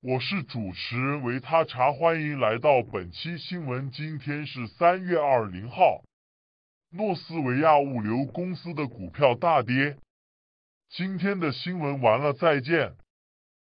我是主持人维他茶，欢迎来到本期新闻。今天是3月20号，诺斯维亚物流公司的股票大跌。今天的新闻完了，再见。